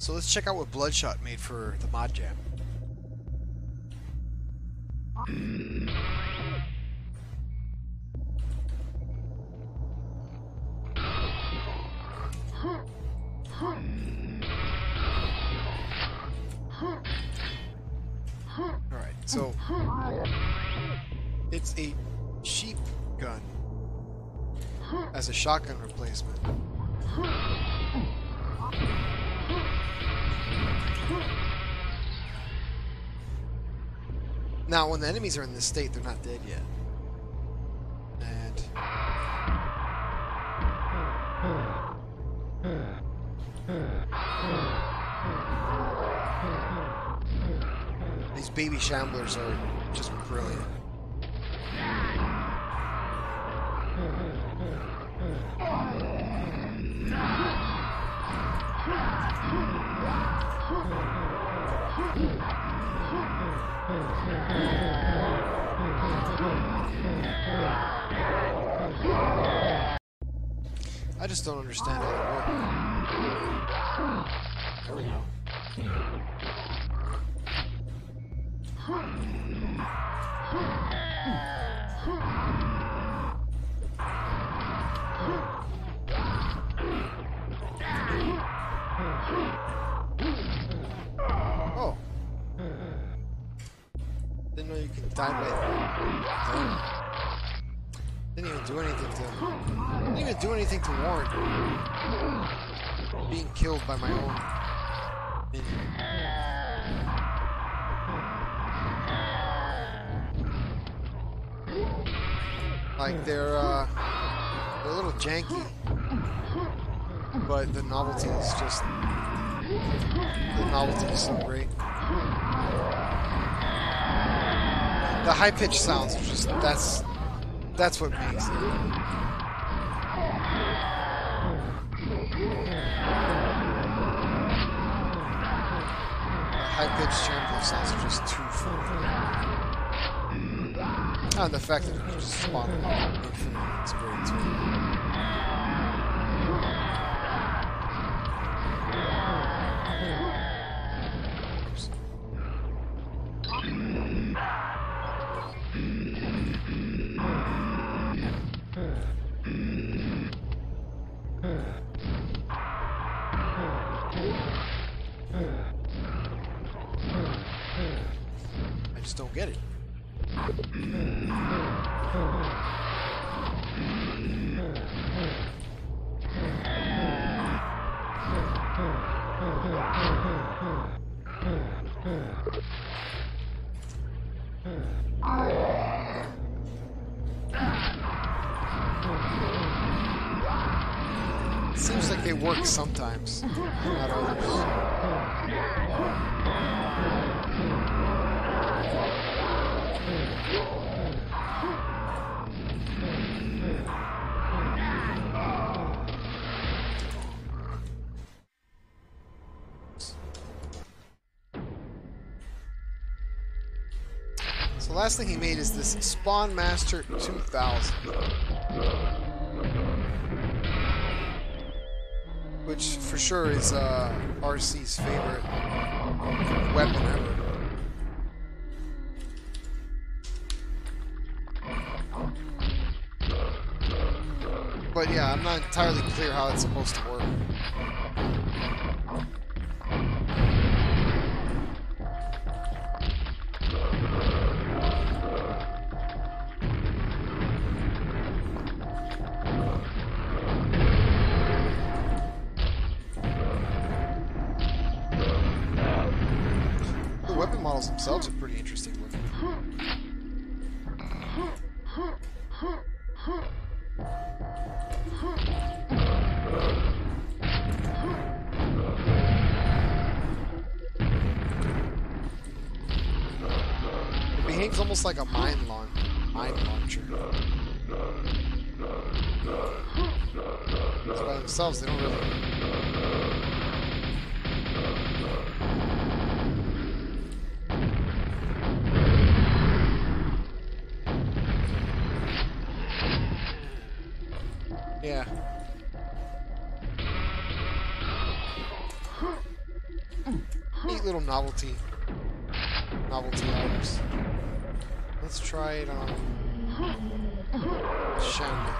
So let's check out what Bloodshot made for the mod jam. Alright, so it's a sheep gun as a shotgun replacement. Now, when the enemies are in this state, they're not dead yet. And these baby shamblers are just brilliant. I just don't understand how they work. There we go. Oh. Didn't know you could die by... Didn't even do anything to... Didn't even do anything to warrant being killed by my own minion. Like, they're a little janky, but the novelty is just... The novelty is so great. The high-pitched sounds are just... That's what makes it. High-pitched chamber sounds are just too fun. And the fact that it can just spawn infinitely, it's great too. I just don't get it. It seems like they work sometimes, not always. So the last thing he made is this Spawn Master 2000, which for sure is RC's favorite weapon ever. But yeah, I'm not entirely clear how it's supposed to work. The weapon models themselves are pretty interesting looking. It behaves almost like a mine launcher. So by themselves, they don't really... Yeah. little novelty items. Let's try it on Shambler.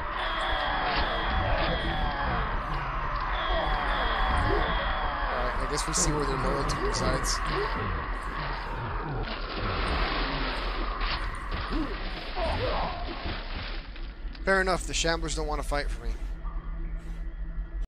Alright, I guess we see where their loyalty resides. Fair enough, the Shamblers don't want to fight for me.